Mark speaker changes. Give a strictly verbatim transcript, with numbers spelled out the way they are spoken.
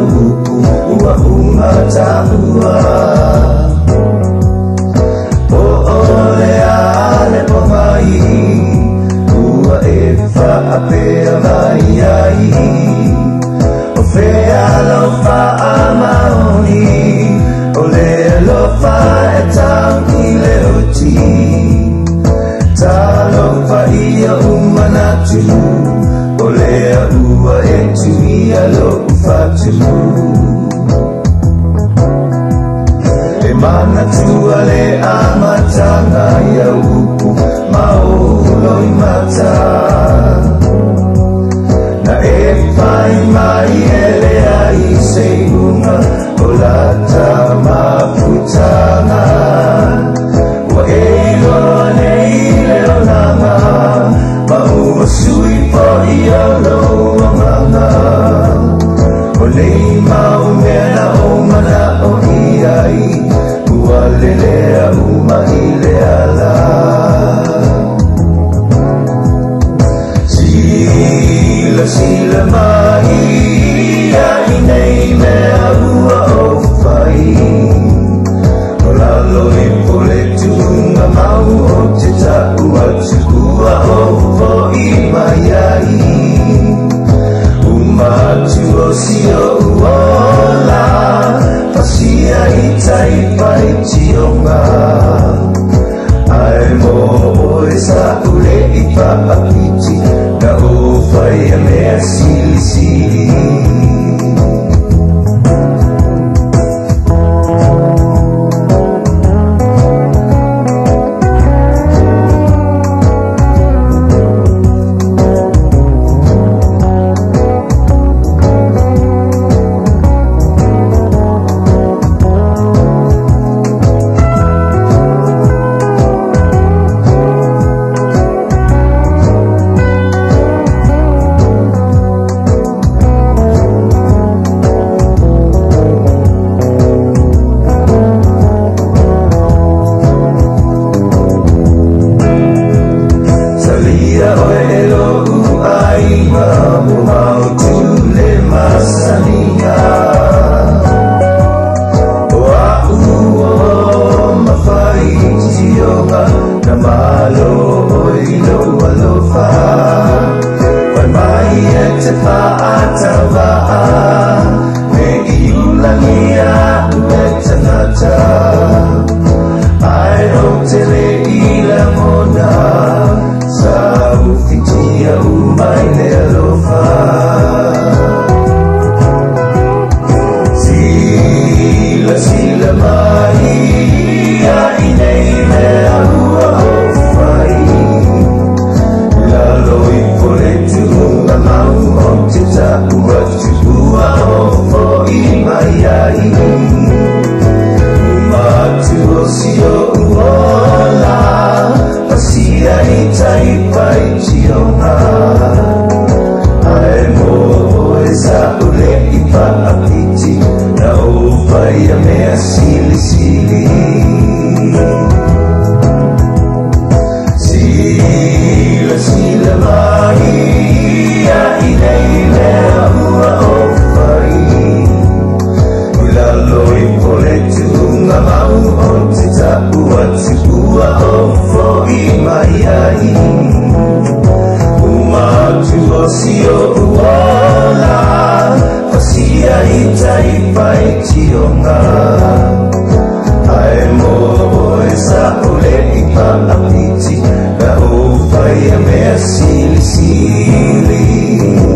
Speaker 1: upu ua umatāua. O ole ale pawai ua e whaapea mai ai. O whea alofa a maoni o le alofa e tangi leo ti. Talofa ia umanatu o lea ua e tui alo ufatu. E mana tua le amatanga ia upu maolo i mata. Na e whai mai e lea i se unga o lata maputanga. Wa e loa nei leo nanga ma ua sui po i alo nganga. O nei mau mea na o mana o iai ua lelea uma i le ala. Sila sila mai ia i nei mea ua o whai. O lalo i pole tunga mau o te taku atu ua o fo i mai ai. Umatu o sio uola pasia i taipai tionga. Ai mo oe sa ule i paapiti na o whai a mea sili sili. Sili sili